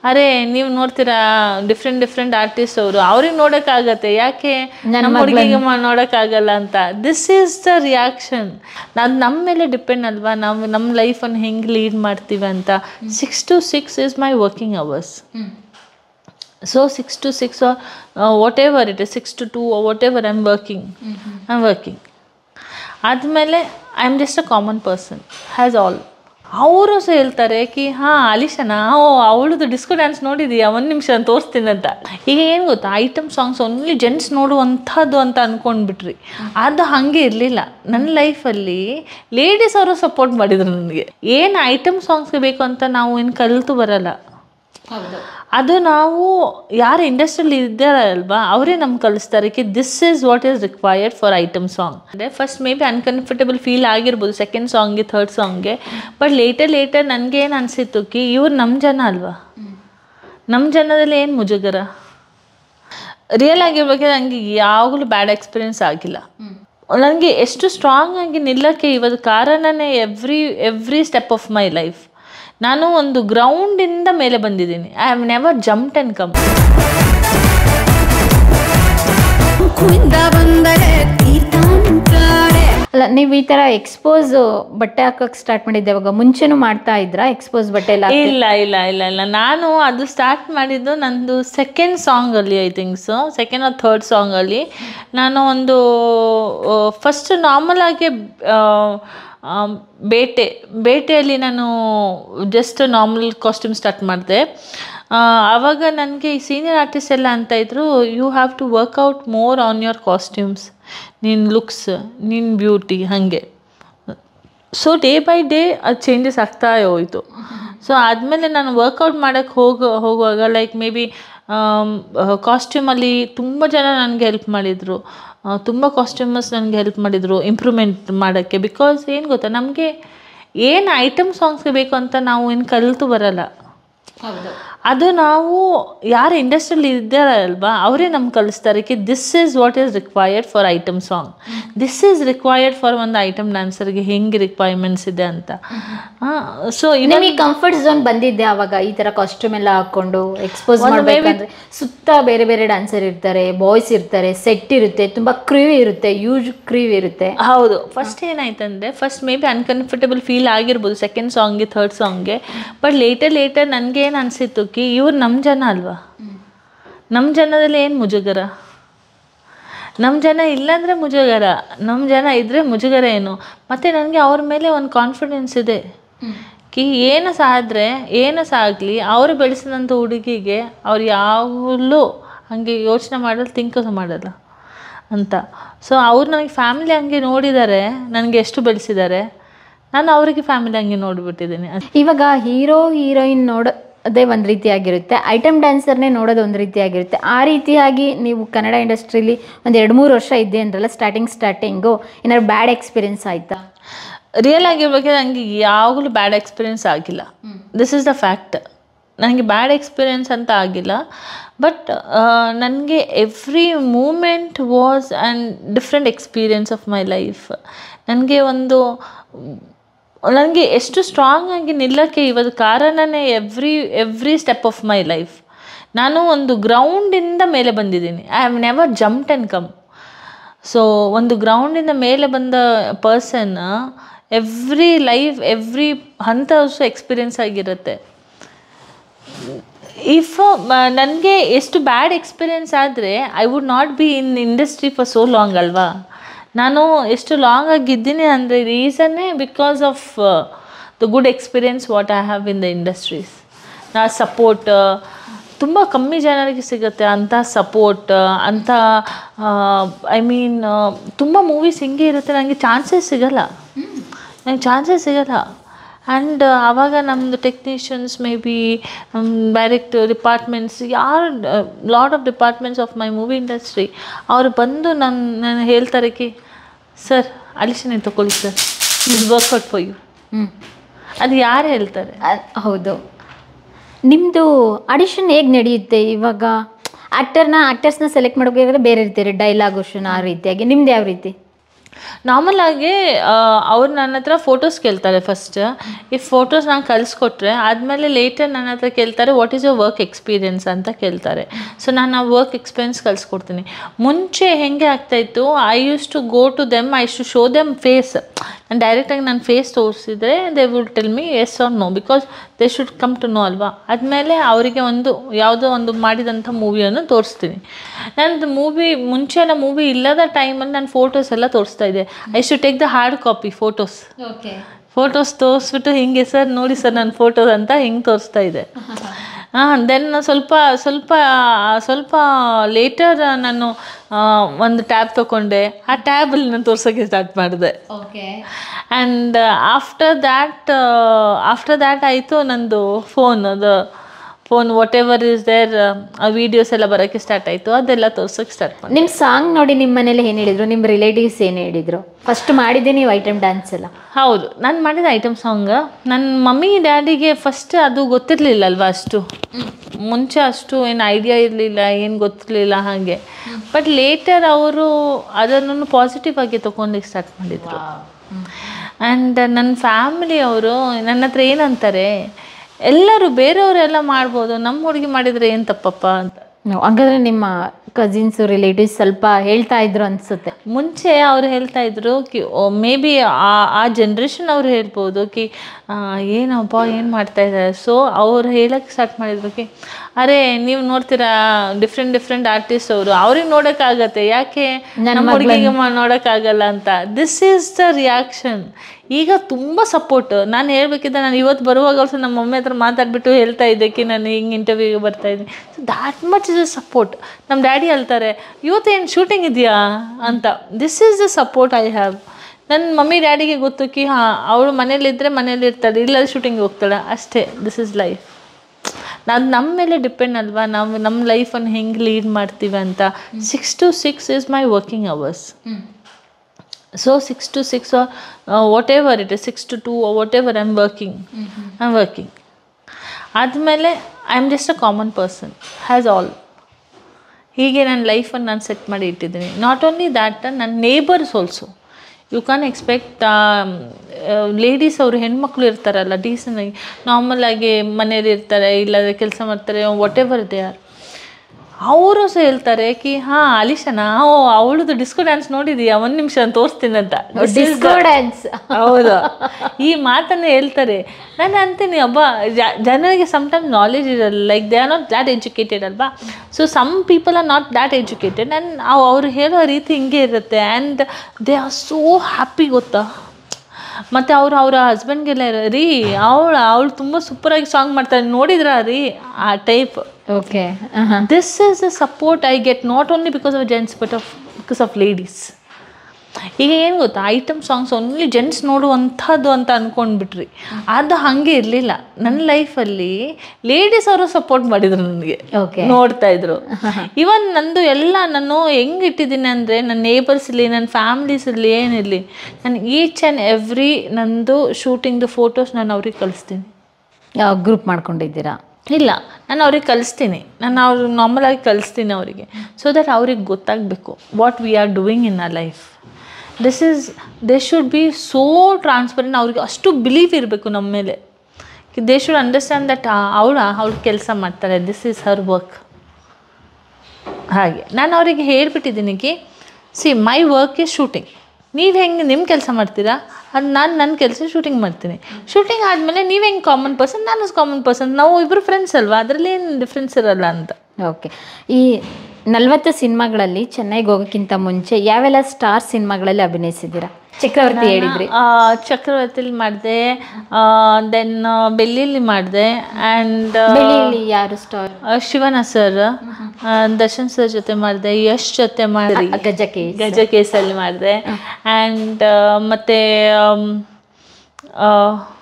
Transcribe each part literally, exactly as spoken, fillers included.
ಅರೆ ನೀವು ನೋಡ್ತೀರಾ ಡಿಫ್ರೆಂಟ್ ಡಿಫ್ರೆಂಟ್ ಆರ್ಟಿಸ್ಟ್ ಅವರು ಅವ್ರಿಗೆ ನೋಡೋಕ್ಕಾಗತ್ತೆ, ಯಾಕೆ ನಮ್ಮ ಹುಡುಗಿಗೆ ನೋಡೋಕ್ಕಾಗಲ್ಲ ಅಂತ. This is the reaction. ಅದು ನಮ್ಮ ಮೇಲೆ ಡಿಪೆಂಡ್ ಅಲ್ವಾ, ನಾವು ನಮ್ಮ ಲೈಫನ್ನು ಹೆಂಗೆ ಲೀಡ್ ಮಾಡ್ತೀವಿ ಅಂತ. Six to six is my working hours. So six to six whatever it is, six to to whatever I am working I am working ಆದಮೇಲೆ I am just a common person has all. ಅವರು ಸಹ ಹೇಳ್ತಾರೆ ಕಿ ಹಾಂ ಅಲಿಶನಾ, ಓ ಅವಳದು disco dance ನೋಡಿದೀಯಾ, ಒಂದು ನಿಮಿಷ ನಾನು ತೋರಿಸ್ತೀನಿ ಅಂತ. ಈಗ ಏನು ಗೊತ್ತಾ, ಐಟಮ್ ಸಾಂಗ್ಸ್ ಓನ್ಲಿ ಜೆಂಟ್ಸ್ ನೋಡುವಂಥದ್ದು ಅಂತ ಅಂದ್ಕೊಂಡ್ಬಿಟ್ರಿ. ಅದು ಹಾಗೆ ಇರಲಿಲ್ಲ. ನನ್ನ ಲೈಫಲ್ಲಿ ಲೇಡೀಸ್ ಅವರು ಸಪೋರ್ಟ್ ಮಾಡಿದರು ನನಗೆ. ಏನು ಐಟಮ್ ಸಾಂಗ್ಸ್ಗೆ ಬೇಕು ಅಂತ ನಾವು ಏನು ಕಲಿತು ಬರಲ್ಲ, ಅದು ನಾವು ಯಾರು ಇಂಡಸ್ಟ್ರಿಯಲ್ಲಿ ಇದ್ದಾರಲ್ವಾ ಅವರೇ ನಮ್ಗೆ ಕಲಿಸ್ತಾರೆ ಕಿ this is what is required for item song. ಅಂದರೆ first may be uncomfortable feel ಆಗಿರ್ಬೋದು ಸೆಕೆಂಡ್ ಸಾಂಗ್ಗೆ ಥರ್ಡ್ ಸಾಂಗ್ಗೆ, ಬಟ್ ಲೇಟರ್ ಲೇಟರ್ ನನಗೇನು ಅನಿಸಿತ್ತು ಕಿ ಇವ್ರು ನಮ್ಮ ಜನ ಅಲ್ವಾ, ನಮ್ಮ ಜನದಲ್ಲಿ ಏನು ಮುಜುಗರ. ರಿಯಲ್ ಆಗಿರ್ಬೇಕಾದ್ರೆ ನನಗೆ ಯಾವಾಗಲೂ ಬ್ಯಾಡ್ ಎಕ್ಸ್ಪೀರಿಯೆನ್ಸ್ ಆಗಿಲ್ಲ. ನನಗೆ ಎಷ್ಟು ಸ್ಟ್ರಾಂಗ್ ಆಗಿ ನಿಲ್ಲಕ್ಕೆ ಇವತ್ತು ಕಾರಣನೇ every every step of my life. ನಾನು ಒಂದು ಗ್ರೌಂಡಿಂದ ಮೇಲೆ ಬಂದಿದ್ದೀನಿ. I have never jumped and come. ಅಲ್ಲ, ನೀವು ಈ ಥರ ಎಕ್ಸ್ಪೋಸ್ ಬಟ್ಟೆ ಹಾಕೋಕ್ಕೆ ಸ್ಟಾರ್ಟ್ ಮಾಡಿದ್ದೆ ಅವಾಗ ಮುಂಚೆನೂ ಮಾಡ್ತಾ ಇದ್ರಾ ಎಕ್ಸ್ಪೋಸ್ ಬಟ್ಟೆ ಎಲ್ಲ? ಇಲ್ಲ ಇಲ್ಲ ಇಲ್ಲ ಇಲ್ಲ ನಾನು ಅದು ಸ್ಟಾರ್ಟ್ ಮಾಡಿದ್ದು ನಂದು ಸೆಕೆಂಡ್ ಸಾಂಗಲ್ಲಿ, I think so second or third ಸಾಂಗಲ್ಲಿ. ನಾನು ಒಂದು ಫಸ್ಟ್ ನಾರ್ಮಲ್ ಆಗಿ ಬೇಟೆ ಬೇಟೆಯಲ್ಲಿ ನಾನು ಜಸ್ಟ್ ನಾರ್ಮಲ್ ಕಾಸ್ಟ್ಯೂಮ್ ಸ್ಟಾರ್ಟ್ ಮಾಡಿದೆ. ಆವಾಗ ನನಗೆ ಈ ಸೀನಿಯರ್ ಆರ್ಟಿಸ್ಟ್ ಎಲ್ಲ ಅಂತ ಇದ್ರು, you have to work out more on your costumes, ನಿನ್ನ ಲುಕ್ಸ್, ನಿನ್ನ ಬ್ಯೂಟಿ ಹಾಗೆ. ಸೊ ಡೇ ಬೈ ಡೇ ಅದು ಚೇಂಜಸ್ ಆಗ್ತಾ ಹೋಯಿತು. ಸೊ ಆದಮೇಲೆ ನಾನು ವರ್ಕೌಟ್ ಮಾಡೋಕ್ಕೆ ಹೋಗೋ ಹೋಗುವಾಗ ಲೈಕ್ ಮೇ ಬಿ ಕಾಸ್ಟ್ಯೂಮಲ್ಲಿ ತುಂಬ ಜನ ನನಗೆ ಹೆಲ್ಪ್ ಮಾಡಿದರು, ತುಂಬ ಕಾಸ್ಟ್ಯೂಮರ್ಸ್ ನನಗೆ ಹೆಲ್ಪ್ ಮಾಡಿದರು ಇಂಪ್ರೂವ್ಮೆಂಟ್ ಮಾಡೋಕ್ಕೆ. ಬಿಕಾಸ್ ಏನು ಗೊತ್ತಾ, ನಮಗೆ ಏನು ಐಟಮ್ ಸಾಂಗ್ಸ್ಗೆ ಬೇಕು ಅಂತ ನಾವು ಏನು ಕಲಿತು ಬರಲ್ಲ, ಅದು ನಾವು ಯಾರು ಇಂಡಸ್ಟ್ರಿಯಲ್ಲಿ ಇದ್ದಾರಲ್ವಾ ಅವರೇ ನಮ್ಗೆ ಕಲಿಸ್ತಾರೆ ಕಿ this is what is required for item song, this is required for ಒಂದು ಐಟಮ್ ಡ್ಯಾನ್ಸರ್ಗೆ ಹೆಂಗೆ ರಿಕ್ವೈರ್ಮೆಂಟ್ಸ್ ಇದೆ ಅಂತ. ಸೊ ನಿಮಗೆ ಕಂಫರ್ಟ್ ಝೋನ್ ಬಂದಿದ್ದೆ ಆವಾಗ ಈ ಥರ ಕಾಸ್ಟ್ಯೂಮ್ ಎಲ್ಲ ಹಾಕ್ಕೊಂಡು ಎಕ್ಸ್ಪೋಸ್ ಮಾಡಬೇಕಂದ್ರೆ? ಸುತ್ತ ಬೇರೆ ಬೇರೆ ಡ್ಯಾನ್ಸರ್ ಇರ್ತಾರೆ, ಬಾಯ್ಸ್ ಇರ್ತಾರೆ, ಸೆಟ್ ಇರುತ್ತೆ, ತುಂಬ ಕ್ರೀವ್ ಇರುತ್ತೆ, ಯೂಜ್ ಕ್ರೀವ್ ಇರುತ್ತೆ. ಹೌದು. ಫಸ್ಟ್ ಏನಾಯ್ತಂದರೆ first may be uncomfortable feel ಆಗಿರ್ಬೋದು ಸೆಕೆಂಡ್ ಸಾಂಗ್ಗೆ ಥರ್ಡ್ ಸಾಂಗ್ಗೆ, ಬಟ್ ಲೇಟರ್ ಲೇಟರ್ ನನಗೇನು ಅನಿಸಿತ್ತು ಕಿ ಇವ್ರು ನಮ್ಮ ಜನ ಅಲ್ವಾ, ನಮ್ಮ ಜನದಲ್ಲಿ ಏನು ಮುಜುಗರ. ನಮ್ಮ ಜನ ಇಲ್ಲಾಂದರೆ ಮುಜುಗರ, ನಮ್ಮ ಜನ ಇದ್ದರೆ ಮುಜುಗರ ಏನು. ಮತ್ತು ನನಗೆ ಅವ್ರ ಮೇಲೆ ಒಂದು ಕಾನ್ಫಿಡೆನ್ಸ್ ಇದೆ ಕಿ ಏನು ಸಹ ಆದರೆ ಏನು ಸಹ ಆಗಲಿ ಅವರು ಬೆಳೆಸಿದಂಥ ಹುಡುಗಿಗೆ ಅವ್ರು ಯಾವಾಗಲೂ ಹಾಗೆ ಯೋಚನೆ ಮಾಡಲ್ಲ, ಥಿಂಕ್ ಮಾಡಲ್ಲ ಅಂತ. ಸೊ ಅವ್ರು ನನಗೆ ಫ್ಯಾಮಿಲಿ ಹಂಗೆ ನೋಡಿದ್ದಾರೆ, ನನಗೆ ಎಷ್ಟು ಬೆಳೆಸಿದ್ದಾರೆ, ನಾನು ಅವರಿಗೆ ಫ್ಯಾಮಿಲಿ ಹಂಗೆ ನೋಡಿಬಿಟ್ಟಿದ್ದೀನಿ. ಇವಾಗ ಹೀರೋ ಹೀರೋಯಿನ್ ನೋಡ ಅದೇ ಒಂದು ರೀತಿಯಾಗಿರುತ್ತೆ, ಐಟಮ್ ಡ್ಯಾನ್ಸರ್ನೇ ನೋಡೋದು ಒಂದು ರೀತಿಯಾಗಿರುತ್ತೆ. ಆ ರೀತಿಯಾಗಿ ನೀವು ಕನ್ನಡ ಇಂಡಸ್ಟ್ರೀಲಿ ಒಂದು ಎರಡು ಮೂರು ವರ್ಷ ಇದ್ದೆ ಅಂದ್ರಲ್ಲ ಸ್ಟಾರ್ಟಿಂಗ್ ಸ್ಟಾರ್ಟಿಂಗು, ಏನಾದ್ರು ಬ್ಯಾಡ್ ಎಕ್ಸ್ಪೀರಿಯೆನ್ಸ್ ಆಯಿತಾ? ರಿಯಲ್ ಆಗಿರ್ಬೇಕಾದ್ರೆ ನನಗೆ ಯಾವಾಗಲೂ ಬ್ಯಾಡ್ ಎಕ್ಸ್ಪೀರಿಯೆನ್ಸ್ ಆಗಿಲ್ಲ. This is the fact. ನನಗೆ ಬ್ಯಾಡ್ ಎಕ್ಸ್ಪೀರಿಯೆನ್ಸ್ ಅಂತ ಆಗಿಲ್ಲ, ಬಟ್ ನನಗೆ every moment was and different experience of my life. ನನಗೆ ಒಂದು ನನಗೆ ಎಷ್ಟು ಸ್ಟ್ರಾಂಗ್ ಆಗಿ ನಿಲ್ಲಕ್ಕೆ ಇವತ್ತು ಕಾರಣನೇ every every step of my life. ನಾನು ಒಂದು ಗ್ರೌಂಡಿಂದ ಮೇಲೆ ಬಂದಿದ್ದೀನಿ. I have never jumped and come. So ಒಂದು ಗ್ರೌಂಡಿಂದ ಮೇಲೆ ಬಂದ ಪರ್ಸನ್ ಎವ್ರಿ ಲೈಫ್ ಎವ್ರಿ ಹಂತ ಅಷ್ಟು ಎಕ್ಸ್ಪೀರಿಯೆನ್ಸ್ ಆಗಿರುತ್ತೆ. ಇಫ್ ನನಗೆ ಎಷ್ಟು ಬ್ಯಾಡ್ ಎಕ್ಸ್ಪೀರಿಯೆನ್ಸ್ ಆದರೆ I would not be in industry for so long ಅಲ್ವಾ. ನಾನು ಎಷ್ಟು ಲಾಂಗ್ ಆಗಿದ್ದೀನಿ ಅಂದರೆ ರೀಸನ್ನೇ because of the good experience what I have in the industries. ನಾ ಸಪೋರ್ಟ್ ತುಂಬ ಕಮ್ಮಿ ಜನರಿಗೆ ಸಿಗುತ್ತೆ ಅಂಥ ಸಪೋರ್ಟ್, ಅಂಥ ಐ ಮೀನ್ ತುಂಬ ಮೂವೀಸ್ ಹಿಂಗೆ ಇರುತ್ತೆ, ನನಗೆ ಚಾನ್ಸಸ್ ಸಿಗೋಲ್ಲ, ನನಗೆ ಚಾನ್ಸಸ್ ಸಿಗೋಲ್ಲ. ಆ್ಯಂಡ್ ಆವಾಗ ನಮ್ಮದು technicians may be direct departments ಯಾರು lot of departments of my movie industry ಅವರು ಬಂದು ನನ್ನ ನಾನು ಹೇಳ್ತಾರೆ ಕಿ ಸರ್ ಅಲಿಶನ್ ತಗೊಳ್ಳಿ sir, is work out for you. ಅದು ಯಾರು ಹೇಳ್ತಾರೆ? ಹೌದು. ನಿಮ್ಮದು ಆಡಿಷನ್ ಹೇಗೆ ನಡೆಯುತ್ತೆ? ಇವಾಗ ಆ್ಯಕ್ಟರ್ನ ಆ್ಯಕ್ಟರ್ಸ್ನ ಸೆಲೆಕ್ಟ್ ಮಾಡೋಕೆ ಬೇರೆ ಇರ್ತೀರಿ, ಡೈಲಾಗ್ ಆಡಿಷನ್ ಆ ರೀತಿಯಾಗಿ. ನಿಮ್ದು ಯಾವ ರೀತಿ? ನಾರ್ಮಲ್ ಆಗಿ ಅವ್ರು ನನ್ನ ಹತ್ರ ಫೋಟೋಸ್ ಕೇಳ್ತಾರೆ ಫಸ್ಟ್. ಈ ಫೋಟೋಸ್ ನಾನು ಕಳಿಸ್ಕೊಟ್ರೆ ಆದಮೇಲೆ ಲೇಟರ್ ನನ್ನ ಹತ್ರ ಕೇಳ್ತಾರೆ what is your work experience ಅಂತ ಕೇಳ್ತಾರೆ. ಸೊ ನಾನು ಆ ವರ್ಕ್ ಎಕ್ಸ್ಪೀರಿಯನ್ಸ್ ಕಳಿಸ್ಕೊಡ್ತೀನಿ. ಮುಂಚೆ ಹೇಗೆ ಆಗ್ತಾಯಿತ್ತು, I use to go to them, I ಶು ಶೋ ದೆಮ್ ಫೇಸ್. ನಾನು ಡೈರೆಕ್ಟಾಗಿ ನಾನು ಫೇಸ್ ತೋರಿಸಿದ್ರೆ they would tell me yes or no, because they should come to know ಅಲ್ವಾ. ಆದಮೇಲೆ ಅವರಿಗೆ ಒಂದು ಯಾವುದೋ ಒಂದು ಮಾಡಿದಂಥ ಮೂವಿಯನ್ನು ತೋರಿಸ್ತೀನಿ. ನನ್ನದು ಮೂವಿ ಮುಂಚೆ ಎಲ್ಲ ಮೂವಿ ಇಲ್ಲದ ಟೈಮಲ್ಲಿ ನಾನು ಫೋಟೋಸ್ ಎಲ್ಲ ತೋರಿಸ್ತಾ ಇದ್ದೆ. I should take the hard copy photos. Okay, photos ತೋರಿಸ್ಬಿಟ್ಟು ಹಿಂಗೆ ಸರ್ ನೋಡಿ ಸರ್ ನನ್ನ ಫೋಟೋಸ್ ಅಂತ ಹಿಂಗೆ ತೋರಿಸ್ತಾ ಇದೆ. ಹಾಂ, ದೆನ್ ಸ್ವಲ್ಪ ಸ್ವಲ್ಪ ಸ್ವಲ್ಪ ಲೇಟರ್ ನಾನು ಒಂದು ಟ್ಯಾಬ್ ತೊಗೊಂಡೆ. ಆ ಟ್ಯಾಬಲ್ಲಿ ನಾನು ತೋರ್ಸೋಕ್ಕೆ ಸ್ಟಾರ್ಟ್ ಮಾಡಿದೆ. Okay, and after that after that ಆಯಿತು ನಂದು ಫೋನ್, ಅದು phone whatever is there ಆ ವೀಡಿಯೋಸ್ ಎಲ್ಲ ಬರೋಕ್ಕೆ ಸ್ಟಾರ್ಟ್ ಆಯಿತು. ಅದೆಲ್ಲ ತೋರ್ಸೋಕ್ಕೆ ಸ್ಟಾರ್ಟ್ ಮಾಡಿ. ನಿಮ್ಮ ಸಾಂಗ್ ನೋಡಿ ನಿಮ್ಮ ಮನೇಲಿ ಏನು ಹೇಳಿದರು, ನಿಮ್ಮ ರಿಲೇಟಿವ್ಸ್ ಏನು ಹೇಳಿದರು? ಫಸ್ಟ್ ಮಾಡಿದ್ದೆ ನೀವು ಐಟಮ್ ಡ್ಯಾನ್ಸ್ ಎಲ್ಲ? ಹೌದು, ನಾನು ಮಾಡಿದ ಐಟಮ್ ಸಾಂಗ್ ನನ್ನ ಮಮ್ಮಿ ಡ್ಯಾಡಿಗೆ ಫಸ್ಟ್ ಅದು ಗೊತ್ತಿರಲಿಲ್ಲ ಅಲ್ವಾ, ಅಷ್ಟು ಮುಂಚೆ ಅಷ್ಟು ಏನು ಐಡಿಯಾ ಇರಲಿಲ್ಲ, ಏನು ಗೊತ್ತಿರಲಿಲ್ಲ ಹಾಗೆ. ಬಟ್ ಲೇಟರ್ ಅವರು ಅದನ್ನು ಪಾಸಿಟಿವ್ ಆಗಿ ತೊಗೊಂಡಿಗೆ ಸ್ಟಾರ್ಟ್ ಮಾಡಿದರು. ಆ್ಯಂಡ್ ನನ್ನ ಫ್ಯಾಮಿಲಿ ಅವರು ನನ್ನ ಹತ್ರ ಏನಂತಾರೆ, ಎಲ್ಲರೂ ಬೇರೆಯವರೆಲ್ಲ ಮಾಡ್ಬೋದು, ನಮ್ಮ ಹುಡುಗಿ ಮಾಡಿದರೆ ಏನು ತಪ್ಪಪ್ಪ ಅಂತ. ಹಂಗಾದ್ರೆ ನಿಮ್ಮ ಕಸಿನ್ಸು ರಿಲೇಟಿವ್ಸ್ ಸ್ವಲ್ಪ ಹೇಳ್ತಾ ಇದ್ರು ಅನಿಸುತ್ತೆ. ಮುಂಚೆ ಅವ್ರು ಹೇಳ್ತಾ ಇದ್ರು ಕಿ ಮೇ ಬಿ ಆ ಆ ಜನ್ರೇಷನ್ ಅವ್ರು ಹೇಳ್ಬೋದು ಕಿ ಏನಪ್ಪ ಏನು ಮಾಡ್ತಾ ಇದ್ದಾರೆ. ಸೊ ಅವ್ರು ಹೇಳಕ್ಕೆ ಸ್ಟಾರ್ಟ್ ಮಾಡಿದ್ರು ಕಿ ಅರೆ ನೀವು ನೋಡ್ತೀರಾ ಡಿಫ್ರೆಂಟ್ ಡಿಫ್ರೆಂಟ್ ಆರ್ಟಿಸ್ಟ್ ಅವರು, ಅವ್ರಿಗೆ ನೋಡೋಕ್ಕಾಗತ್ತೆ, ಯಾಕೆ ನಮ್ಮ ಹುಡುಗಿಗೆ ನೋಡೋಕ್ಕಾಗಲ್ಲ ಅಂತ. This is the reaction. ಈಗ ತುಂಬ ಸಪೋರ್ಟ್. ನಾನು ಹೇಳ್ಬೇಕಿದ್ದ ನಾನು ಇವತ್ತು ಬರುವಾಗ ಆಲ್ಸೋ ನಮ್ಮ ಮಮ್ಮಿ ಹತ್ರ ಮಾತಾಡ್ಬಿಟ್ಟು ಹೇಳ್ತಾ ಇದ್ದೆ ಕಿ ನಾನು ಹಿಂಗೆ ಇಂಟರ್ವ್ಯೂಗೆ ಬರ್ತಾಯಿದ್ದೀನಿ. So that much is a support. ನಮ್ಮ ಡ್ಯಾಡಿ ಹೇಳ್ತಾರೆ ಇವತ್ತೇನು ಶೂಟಿಂಗ್ ಇದೆಯಾ ಅಂತ. This is the support I have. ನನ್ನ ಮಮ್ಮಿ ಡ್ಯಾಡಿಗೆ ಗೊತ್ತು ಕಿ ಹಾಂ ಅವಳು ಮನೇಲಿದ್ದರೆ ಮನೇಲಿ ಇರ್ತಾಳೆ, ಇಲ್ಲ ಶೂಟಿಂಗಿಗೆ ಹೋಗ್ತಾಳೆ ಅಷ್ಟೇ. This is life. ನಾನು ನಮ್ಮ ಮೇಲೆ ಡಿಪೆಂಡ್ ಅಲ್ವಾ, ನಾವು ನಮ್ಮ ಲೈಫನ್ನು ಹೆಂಗೆ ಲೀಡ್ ಮಾಡ್ತೀವಿ ಅಂತ. Six to six is my working hours. So six to six or uh, whatever it is, six to two or whatever I'm working, mm-hmm. I'm working. ಆದಮೇಲೆ I am just a common person has all. ಹೀಗೆ ನನ್ನ ಲೈಫನ್ನು ನಾನು set ಮಾಡಿ ಇಟ್ಟಿದ್ದೀನಿ. Not only that, ನನ್ನ neighbours also. You can expect ladies ಅವರು ಹೆಣ್ಮಕ್ಳು ಇರ್ತಾರಲ್ಲ ಡೀಸೆಂಟಾಗಿ ನಾರ್ಮಲಾಗಿ ಮನೇಲಿ ಇರ್ತಾರೆ, ಇಲ್ಲಾಂದರೆ ಕೆಲಸ ಮಾಡ್ತಾರೆ, ವಾಟ್ ಎವರ್ ದೇ ಆರ್. ಅವರು ಸಹ ಹೇಳ್ತಾರೆ ಕಿ ಹಾಂ ಅಲಿಶನಾ, ಓ ಅವಳದು ಡಿಸ್ಕೋ ಡ್ಯಾನ್ಸ್ ನೋಡಿದೀಯಾ, ಒಂದು ನಿಮಿಷ ನಾನು ತೋರಿಸ್ತೀನಿ ಅಂತ. ಡಿಸ್ಕೋ ಡ್ಯಾನ್ಸ್, ಹೌದು, ಈ ಮಾತನ್ನು ಹೇಳ್ತಾರೆ. ನಾನು ಅಂತೀನಿ ಅಬ್ಬ ಜನರಿಗೆ ಸಮ್ಟೈಮ್ಸ್ ನಾಲೆಜ್ ಇರಲ್ಲ, like they are not that educated ಅಲ್ವಾ. So some people are not that educated and ಅವ್ರು ಹೇಳೋ ರೀತಿ ಹಿಂಗೆ ಇರುತ್ತೆ. And they are so happy ಗೊತ್ತಾ. ಮತ್ತು ಅವರು ಅವರ ಹಸ್ಬೆಂಡ್ಗೆಲ್ಲ ರೀ ಅವಳು ಅವಳು ತುಂಬ ಸೂಪರಾಗಿ ಸಾಂಗ್ ಮಾಡ್ತಾರೆ ನೋಡಿದ್ರಾ ರೀ, ಆ type. Okay, this is the support I get not only because of gents but of because of ladies. ಈಗ ಏನು ಗೊತ್ತಾ, ಐಟಮ್ ಸಾಂಗ್ಸ್ ಓನ್ಲಿ ಜೆಂಟ್ಸ್ ನೋಡುವಂಥದ್ದು ಅಂತ ಅಂದ್ಕೊಂಡ್ಬಿಟ್ರಿ. ಅದು ಹಾಗೆ ಇರಲಿಲ್ಲ. ನನ್ನ ಲೈಫಲ್ಲಿ ಲೇಡೀಸ್ ಅವರು ಸಪೋರ್ಟ್ ಮಾಡಿದರು ನನಗೆ, ನೋಡ್ತಾ ಇದ್ರು. ಇವನ್ ನಂದು ಎಲ್ಲ ನಾನು ಹೆಂಗೆ ಇಟ್ಟಿದ್ದೀನಿ ಅಂದರೆ ನನ್ನ ನೇಬರ್ಸ್ ಇರಲಿ, ನನ್ನ ಫ್ಯಾಮ್ಲೀಸ್ ಇರಲಿ, ಏನಿರಲಿ, ನಾನು ಈಚ್ ಆ್ಯಂಡ್ ಎವ್ರಿ ನಂದು ಶೂಟಿಂಗ್ದು ಫೋಟೋಸ್ ನಾನು ಅವ್ರಿಗೆ ಕಳಿಸ್ತೀನಿ. ಯಾವ ಗ್ರೂಪ್ ಮಾಡ್ಕೊಂಡಿದ್ದೀರಾ? ಇಲ್ಲ, ನಾನು ಅವ್ರಿಗೆ ಕಲಿಸ್ತೀನಿ. ನಾನು ಅವ್ರು ನಾರ್ಮಲಾಗಿ ಕಲಿಸ್ತೀನಿ ಅವರಿಗೆ, ಸೊ ದಟ್ ಅವ್ರಿಗೆ ಗೊತ್ತಾಗಬೇಕು what we are doing in our life. This is they should be so transparent. ಅವ್ರಿಗೆ ಅಷ್ಟು ಬಿಲೀವ್ ಇರಬೇಕು ನಮ್ಮ ಮೇಲೆ. ದೇ ಶುಡ್ ಅಂಡರ್ಸ್ಟ್ಯಾಂಡ್ ದಟ್ ಅವಳ ಅವ್ಳು ಕೆಲಸ ಮಾಡ್ತಾರೆ, ದಿಸ್ ಈಸ್ ಹರ್ ವರ್ಕ್. ಹಾಗೆ ನಾನು ಅವರಿಗೆ ಹೇಳ್ಬಿಟ್ಟಿದ್ದೀನಿ ಕಿ see my work is shooting. ನೀವು ಹೆಂಗೆ ನಿಮ್ಮ ಕೆಲಸ ಮಾಡ್ತೀರಾ, ಅದು ನಾನು ನನ್ನ ಕೆಲಸ ಶೂಟಿಂಗ್ ಮಾಡ್ತೀನಿ. ಶೂಟಿಂಗ್ ಆದಮೇಲೆ ನೀವು ಹೆಂಗೆ ಕಾಮನ್ ಪರ್ಸನ್, ನಾನು ಕಾಮನ್ ಪರ್ಸನ್, ನಾವು ಇಬ್ಬರು ಫ್ರೆಂಡ್ಸ್ ಅಲ್ವಾ, ಅದರಲ್ಲಿ ಏನು ಡಿಫ್ರೆನ್ಸ್ ಇರಲ್ಲ ಅಂತ. ಓಕೆ, ಈ ನಲವತ್ತು ಸಿನಿಮಾಗಳಲ್ಲಿ ಚೆನ್ನೈಗೆ ಹೋಗೋಕ್ಕಿಂತ ಮುಂಚೆ ಯಾವೆಲ್ಲ ಸ್ಟಾರ್ ಸಿನಿಮಾಗಳಲ್ಲಿ ಅಭಿನಯಿಸಿದ್ದೀರಾ? ಚಕ್ರವರ್ತಿ ಹೇಳಿದ್ರಿ. ಚಕ್ರವರ್ತಿಲಿ ಮಾಡಿದೆ, ದೆನ್ ಬೆಳ್ಳಿಲಿ ಮಾಡಿದೆ. ಆ್ಯಂಡ್ ಬೆಳ್ಳಿಲಿ ಯಾರು ಸ್ಟಾರ್? ಶಿವನ ಸರ್, ದರ್ಶನ್ ಸರ್ ಜೊತೆ ಮಾಡಿದೆ, ಯಶ್ ಜೊತೆ ಮಾಡಿ ಗಜಕೇಸ್ ಗಜಕೇಸಲ್ಲಿ ಮಾಡಿದೆ. ಆ್ಯಂಡ್ ಮತ್ತು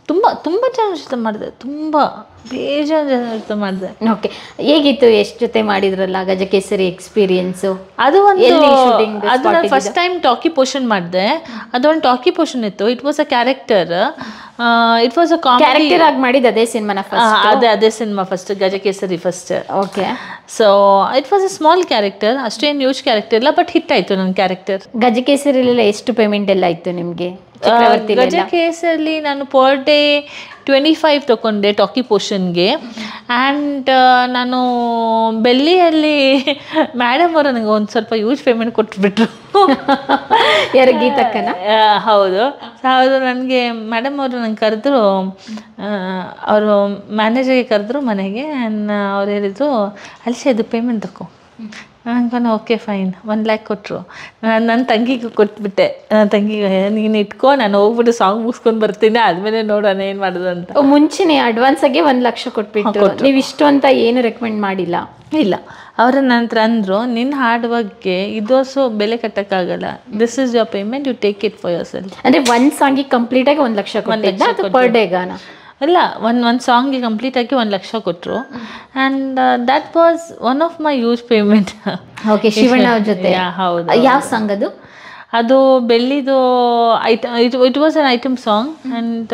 ತುಂಬ ತುಂಬ ಜನ ಜೊತೆ ಮಾಡಿದೆ, ತುಂಬ ಬೇಜಾನ್ ಜನ ಜೊತೆ ಮಾಡಿದೆ. ಓಕೆ, ಹೇಗಿತ್ತು? ಎಷ್ಟು ಜೊತೆ ಮಾಡಿದ್ರಲ್ಲ ಗಜಕೇಸರಿ ಎಕ್ಸ್ಪೀರಿಯನ್ಸು? ಅದು ಒಂದು ಅದು ನಾನು ಫಸ್ಟ್ ಟೈಮ್ ಟಾಕಿ ಪೋರ್ಷನ್ ಮಾಡಿದೆ. ಅದೊಂದು ಟಾಕಿ ಪೋರ್ಷನ್ ಇತ್ತು. It was a character, it was a character ಆಗಿ ಮಾಡಿದ್ದು ಅದೇ ಸಿನಿಮಾನ ಫಸ್ಟ್? ಅದೇ ಅದೇ cinema first, Gajakesari first. Okay, so it was a small character, ಅಷ್ಟೇನು ಯೂಜ್ ಕ್ಯಾರೆಕ್ಟರ್ ಇಲ್ಲ, ಬಟ್ ಹಿಟ್ ಆಯಿತು ನನ್ನ ಕ್ಯಾರೆಕ್ಟರ್. ಗಜಕೇಸರಿಲೆಲ್ಲ ಎಷ್ಟು ಪೇಮೆಂಟ್ ಎಲ್ಲ ಇತ್ತು ನಿಮಗೆ? ಗಜಕೇಸರಿಲಿ ನಾನು ಪರ್ ಡೇ ಟ್ವೆಂಟಿ ಫೈವ್ ತೊಗೊಂಡೆ ಟಾಕಿ ಪೋರ್ಷನ್ಗೆ. ಆ್ಯಂಡ್ ನಾನು ಬೆಳ್ಳಿಯಲ್ಲಿ ಮೇಡಮ್ ಅವರು ನನಗೆ ಒಂದು ಸ್ವಲ್ಪ ಯೂಜ್ ಪೇಮೆಂಟ್ ಕೊಟ್ಬಿಟ್ರು. ಯಾರು? ಗೀತಕ್ಕನ? ಹೌದು ಹೌದು. ನನಗೆ ಮೇಡಮ್ ಅವರು ನಂಗೆ ಕರೆದ್ರು, ಅವರು ಮ್ಯಾನೇಜರ್ಗೆ ಕರೆದ್ರು ಮನೆಗೆ. ಅವ್ರು ಹೇಳಿದರು, ಅಲ್ಸೆ ಇದು ಪೇಮೆಂಟ್ ತಗೋ. ಅನ್ಕೊಂಡು ಓಕೆ ಫೈನ್, ಒನ್ ಲ್ಯಾಕ್ ಕೊಟ್ಟರು. ನಾನು ನನ್ನ ತಂಗಿಗೆ ಕೊಟ್ಬಿಟ್ಟೆ. ನನ್ನ ತಂಗಿಗೆ ನೀನು ಇಟ್ಕೊ, ನಾನು ಹೋಗ್ಬಿಟ್ಟು ಸಾಂಗ್ ಮುಗಿಸ್ಕೊಂಡು ಬರ್ತೀನಿ, ಆದಮೇಲೆ ನೋಡೋಣ ಏನು ಮಾಡೋದು ಅಂತ. ಮುಂಚೆನೇ ಅಡ್ವಾನ್ಸಾಗೆ ಒಂದು ಲಕ್ಷ ಕೊಟ್ಬಿಟ್ಟು ನೀವು ಇಷ್ಟು ಅಂತ ಏನು ರೆಕಮೆಂಡ್ ಮಾಡಿಲ್ಲ? ಇಲ್ಲ, ಅವರ ನಂತರ ಅಂದರು, ನಿನ್ನ ಹಾಡ್ ಬಗ್ಗೆ ಇದೋಸು ಬೆಲೆ ಕಟ್ಟೋಕ್ಕಾಗಲ್ಲ, this is your payment, you take it for yourself. ಅಂದರೆ ಒಂದು ಸಾಂಗಿಗೆ ಕಂಪ್ಲೀಟಾಗಿ ಒಂದು ಲಕ್ಷ ಕೊಟ್ಟಿದ್ದ ಅದು ಪರ್ ಡೇಗಾನ? ಇಲ್ಲ, ಒಂದು ಒಂದು ಸಾಂಗ್ಗೆ ಕಂಪ್ಲೀಟಾಗಿ ಒಂದು ಲಕ್ಷ ಕೊಟ್ಟರು. And that was one of my huge payment. Okay, Shivanna ಅವ್ರ ಜೊತೆ? ಹೌದು. ಯಾವ ಸಾಂಗ್ ಅದು? ಅದು ಬೆಳ್ಳಿದು item, it it was an item song. And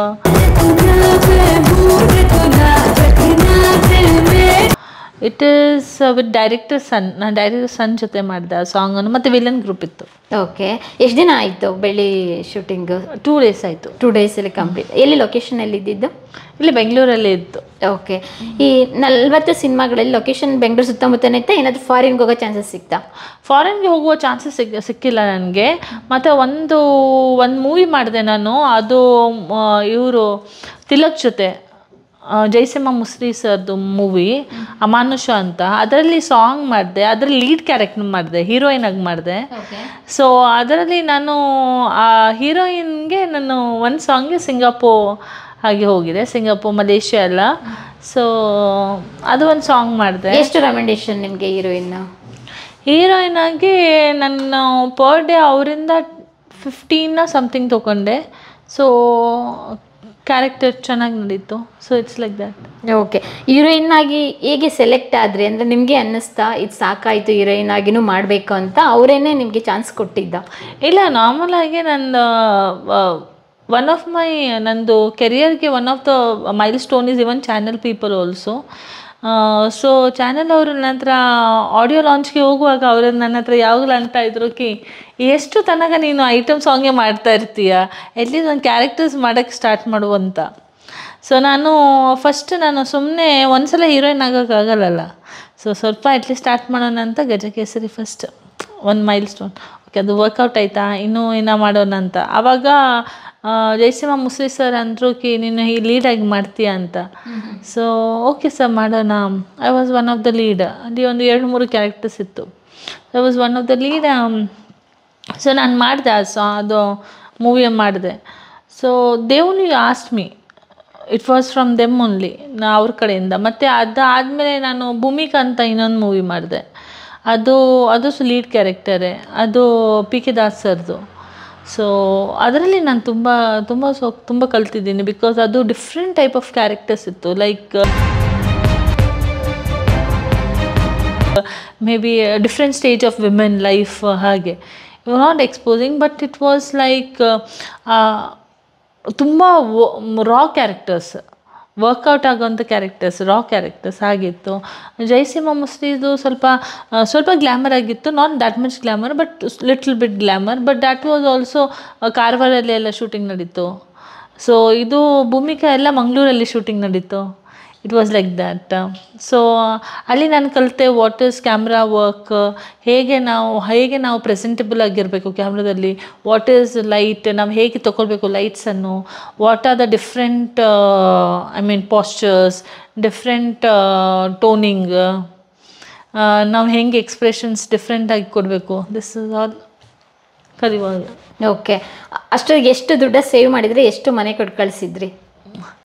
it is with director son. ನಾನು ಡೈರೆಕ್ಟರ್ ಸನ್ ಜೊತೆ ಮಾಡಿದೆ ಆ ಸಾಂಗನ್ನು, ಮತ್ತು ವಿಲನ್ ಗ್ರೂಪ್ ಇತ್ತು. ಓಕೆ, ಎಷ್ಟು ದಿನ ಆಯಿತು ಬೆಳ್ಳಿ ಶೂಟಿಂಗು? ಟೂ ಡೇಸ್ ಆಯಿತು. ಟೂ ಡೇಸಲ್ಲಿ ಕಂಪ್ಲೀಟ್. ಎಲ್ಲಿ ಲೊಕೇಶನ್ ಎಲ್ಲಿ ಇದ್ದಿದ್ದು? ಇಲ್ಲಿ ಬೆಂಗಳೂರಲ್ಲಿ ಇತ್ತು. ಓಕೆ, ಈ ನಲ್ವತ್ತು ಸಿನಿಮಾಗಳಲ್ಲಿ ಲೊಕೇಶನ್ ಬೆಂಗಳೂರು ಸುತ್ತಮುತ್ತನೇ ಇತ್ತಾ? ಏನಾದರೂ ಫಾರಿನ್ಗೆ ಹೋಗೋ ಚಾನ್ಸಸ್ ಸಿಗ್ತಾ? ಫಾರಿನ್ಗೆ ಹೋಗುವ ಚಾನ್ಸಸ್ ಸಿಕ್ ಸಿಕ್ಕಿಲ್ಲ ನನಗೆ. ಮತ್ತು ಒಂದು ಒಂದು ಮೂವಿ ಮಾಡಿದೆ ನಾನು, ಅದು ಇವರು ತಿಲಕ್ ಜೊತೆ, ಜೈಸಿಂಹ ಮುಸ್ರಿ ಸರ್ದು ಮೂವಿ ಅಮಾನುಷ ಅಂತ. ಅದರಲ್ಲಿ ಸಾಂಗ್ ಮಾಡಿದೆ, ಅದರಲ್ಲಿ ಲೀಡ್ ಕ್ಯಾರೆಕ್ಟರ್ ಮಾಡಿದೆ, ಹೀರೋಯಿನ್ ಆಗಿ ಮಾಡಿದೆ. ಸೊ ಅದರಲ್ಲಿ ನಾನು ಆ ಹೀರೋಯಿನ್ಗೆ ನಾನು ಒಂದು ಸಾಂಗ್ಗೆ ಸಿಂಗಾಪುರ್ ಹಾಗೆ ಹೋಗಿದೆ, ಸಿಂಗಾಪುರ್ ಮಲೇಷ್ಯಾ ಎಲ್ಲ. ಸೊ ಅದು ಒಂದು ಸಾಂಗ್ ಮಾಡಿದೆ. ಎಷ್ಟು ರೆಕಮೆಂಡೇಶನ್ ನಿಮಗೆ ಹೀರೋಯಿನ್? ಹೀರೋಯಿನ್ ಆಗಿ ನಾನು ಪರ್ ಡೇ ಅವರಿಂದ ಫಿಫ್ಟೀನ ಸಮಥಿಂಗ್ ತೊಗೊಂಡೆ. ಸೊ ಕ್ಯಾರೆಕ್ಟರ್ ಚೆನ್ನಾಗಿ ನಡೀತು. So it's like that. Okay, heroine ಆಗಿ ಹೇಗೆ ಸೆಲೆಕ್ಟ್ ಆದರೆ? ಅಂದರೆ ನಿಮಗೆ ಅನ್ನಿಸ್ತಾ ಇದು ಸಾಕಾಯಿತು ಹೀರೋಯಿನ್ ಆಗಿನೂ ಮಾಡಬೇಕು ಅಂತ, ಅವರೇನೆ ನಿಮಗೆ ಚಾನ್ಸ್ ಕೊಟ್ಟಿದ್ದ? ಇಲ್ಲ, ನಾರ್ಮಲ್ ಆಗಿ ನಂದು ಒನ್ ಆಫ್ ಮೈ ನಂದು ಕೆರಿಯರ್ಗೆ one of the milestone is even channel people also. So channel ಅವರು ನನ್ನ ಹತ್ರ ಆಡಿಯೋ ಲಾಂಚ್ಗೆ ಹೋಗುವಾಗ ಅವರು ನನ್ನ ಹತ್ರ ಯಾವಾಗಲೂ ಅಂತ ಇದ್ರು, ಕಿ ಎಷ್ಟು ತನಕ ನೀನು ಐಟಮ್ ಸಾಂಗೇ ಮಾಡ್ತಾ ಇರ್ತೀಯ, ಎಟ್ಲೀಸ್ಟ್ ಒಂದು ಕ್ಯಾರೆಕ್ಟರ್ಸ್ ಮಾಡೋಕ್ಕೆ ಸ್ಟಾರ್ಟ್ ಮಾಡುವಂತ. ಸೊ ನಾನು ಫಸ್ಟ್ ನಾನು ಸುಮ್ಮನೆ ಒಂದ್ಸಲ ಹೀರೋಯಿನ್ ಆಗೋಕ್ಕಾಗಲ್ಲ. ಸೊ ಸ್ವಲ್ಪ ಅಟ್ಲೀಸ್ಟ್ ಸ್ಟಾರ್ಟ್ ಮಾಡೋಣ ಅಂತ ಗಜಕೇಸರಿ ಫಸ್ಟ್ ಒಂದು ಮೈಲ್ ಸ್ಟೋನ್. ಓಕೆ, ಅದು ವರ್ಕೌಟ್ ಆಯಿತಾ, ಇನ್ನೂ ಇನ್ನೂ ಮಾಡೋಣ ಅಂತ. ಆವಾಗ ಜೈಸಿಂಹ ಮುಸ್ರಿ ಸರ್ ಅಂದರು ಕಿ ನೀನು ಈ ಲೀಡಾಗಿ ಮಾಡ್ತೀಯ ಅಂತ. ಸೊ ಓಕೆ ಸರ್ ಮಾಡೋಣ. I was one of the lead. ಅಲ್ಲಿ ಒಂದು ಎರಡು ಮೂರು ಕ್ಯಾರೆಕ್ಟರ್ಸ್ ಇತ್ತು. I was one of the lead. So ನಾನು ಮಾಡಿದೆ ಆ ಸಾ ಅದು ಮೂವಿ ಮಾಡಿದೆ. So they only asked me, it was from them only, ನಾ ಅವ್ರ ಕಡೆಯಿಂದ. ಮತ್ತು ಅದಾದಮೇಲೆ ನಾನು ಭೂಮಿಕಾ ಅಂತ ಇನ್ನೊಂದು ಮೂವಿ ಮಾಡಿದೆ. ಅದು ಅದು ಲೀಡ್ ಕ್ಯಾರೆಕ್ಟರೇ, ಅದು ಪಿ ಕೆ ದಾಸ್ ಸರ್ದು. ಸೊ ಅದರಲ್ಲಿ ನಾನು ತುಂಬ ತುಂಬ ಸೊ ತುಂಬ ಕಲ್ತಿದ್ದೀನಿ, ಬಿಕಾಸ್ ಅದು ಡಿಫ್ರೆಂಟ್ ಟೈಪ್ ಆಫ್ ಕ್ಯಾರೆಕ್ಟರ್ಸ್ ಇತ್ತು. Like maybe different stage of women life, ಹಾಗೆ you not exposing, but it was like ತುಂಬ ರಾ ಕ್ಯಾರೆಕ್ಟರ್ಸ್, ವರ್ಕೌಟ್ ಆಗೋವಂಥ ಕ್ಯಾರೆಕ್ಟರ್ಸ್, ರಾ ಕ್ಯಾರೆಕ್ಟರ್ಸ್ ಆಗಿತ್ತು. ಜೈಸಿಂಹ ಮುಸ್ರಿದು ಸ್ವಲ್ಪ ಸ್ವಲ್ಪ ಗ್ಲ್ಯಾಮರ್ ಆಗಿತ್ತು, not that much glamour, but little bit glamour. But that was also ಕಾರವಾರಲ್ಲಿ ಎಲ್ಲ ಶೂಟಿಂಗ್ ನಡೀತು. ಸೊ ಇದು ಭೂಮಿಕಾ ಎಲ್ಲ ಮಂಗಳೂರಲ್ಲಿ ಶೂಟಿಂಗ್ ನಡೀತು. It was like that. So ಅಲ್ಲಿ ನಾನು ಕಲಿತೆ ವಾಟ್ ಈಸ್ ಕ್ಯಾಮ್ರಾ ವರ್ಕ್, ಹೇಗೆ ನಾವು ಹೇಗೆ ನಾವು ಪ್ರೆಸೆಂಟಬಲ್ ಆಗಿರಬೇಕು ಕ್ಯಾಮ್ರಾದಲ್ಲಿ, ವಾಟ್ ಈಸ್ ಲೈಟ್, ನಾವು ಹೇಗೆ ತೊಗೊಳ್ಬೇಕು ಲೈಟ್ಸನ್ನು, what are the different I mean postures, different toning, ನಾವು ಹೆಂಗೆ ಎಕ್ಸ್ಪ್ರೆಷನ್ಸ್ ಡಿಫ್ರೆಂಟಾಗಿ ಕೊಡಬೇಕು. ದಿಸ್ ಇಸ್ ಆಲ್ ಕಲಿಯುವಾಗ. ಓಕೆ, ಅಷ್ಟು ಎಷ್ಟು ದುಡ್ಡ ಸೇವ್ ಮಾಡಿದರೆ ಎಷ್ಟು ಮನೆ ಕೊಟ್ಟು ಕಳಿಸಿದ್ರಿ?